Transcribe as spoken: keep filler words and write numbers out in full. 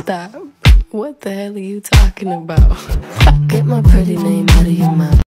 Stop. What the hell are you talking about? Get my pretty name out of your mouth.